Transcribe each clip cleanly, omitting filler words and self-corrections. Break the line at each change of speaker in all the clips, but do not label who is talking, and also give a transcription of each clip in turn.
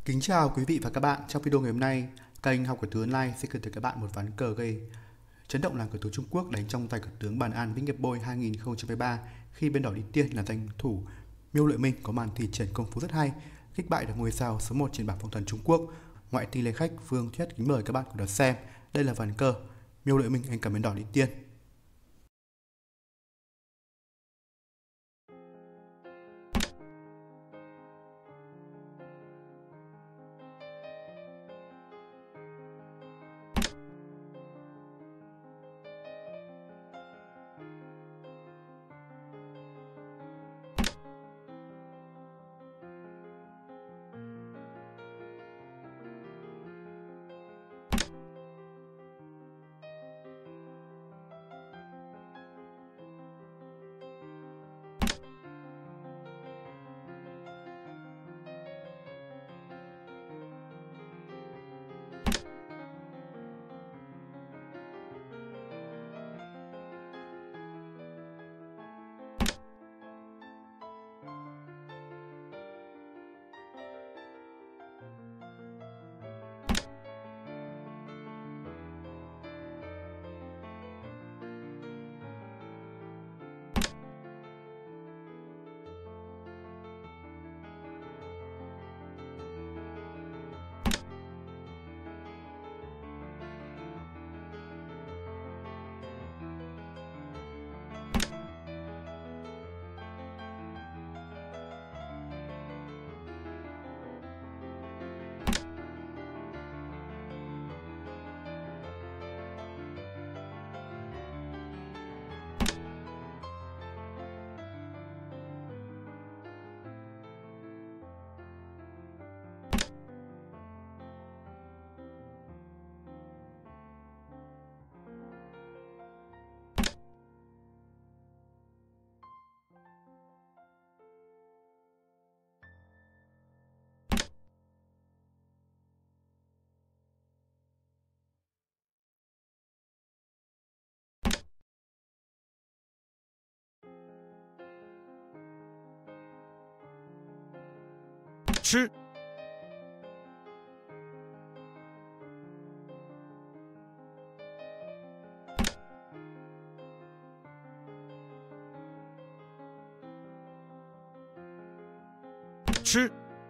Kính chào quý vị và các bạn. Trong video ngày hôm nay, kênh Học Cờ Tướng Online sẽ gửi tới các bạn một ván cờ gây chấn động làng cờ tướng Trung Quốc đánh trong tay cờ tướng Bàn An Vĩnh Nghiệp Boy 2023 khi bên đỏ đi tiên là danh thủ Miêu Lợi Minh có màn thi triển công phu rất hay, kích bại được ngôi sao số 1 trên bảng phong thần Trung Quốc. Ngoại tỷ lệ khách Vương Thuyết kính mời các bạn cùng đón xem. Đây là ván cờ Miêu Lợi Minh anh cầm bên đỏ đi tiên.
Chứ chứ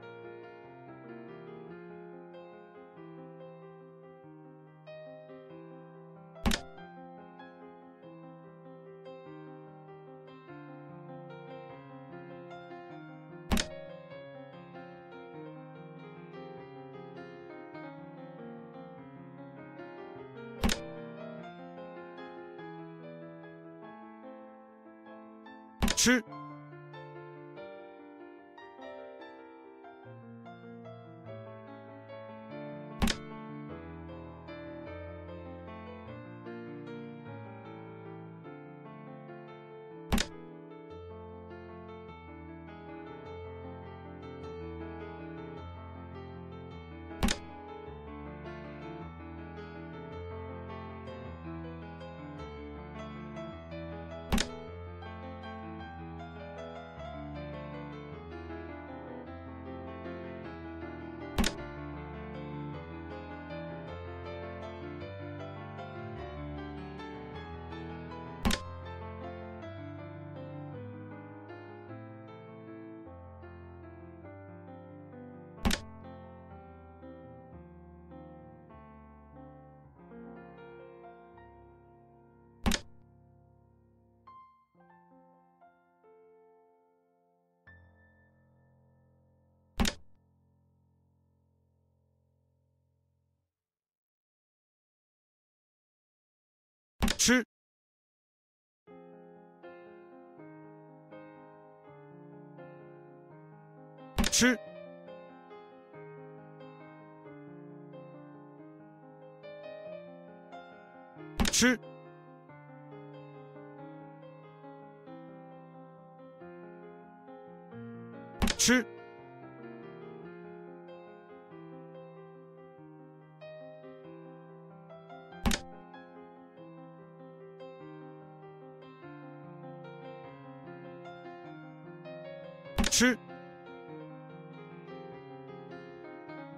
chứ chứ chứ chứ chứ chứ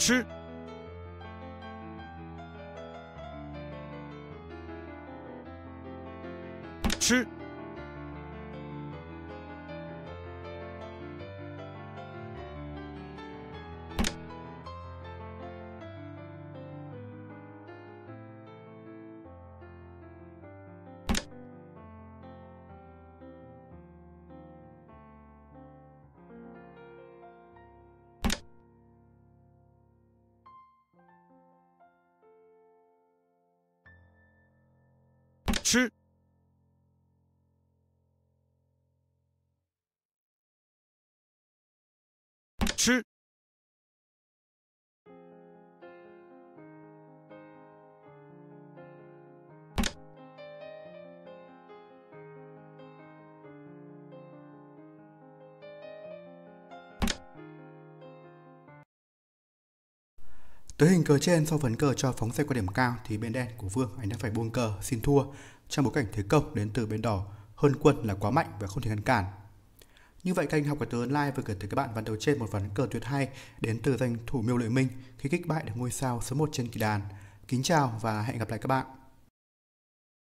吃吃吃吃
Tới hình cờ trên sau ván cờ cho phóng xe qua điểm cao thì bên đen của Vương anh đã phải buông cờ xin thua trong bối cảnh thế công đến từ bên đỏ hơn quân là quá mạnh và không thể ngăn cản. Như vậy kênh Học Cờ Tướng Online vừa gửi tới các bạn ván đầu trên một ván cờ tuyệt hay đến từ danh thủ Miêu Lợi Minh khi kích bại được ngôi sao số 1 trên kỳ đàn. Kính chào và hẹn gặp lại các bạn.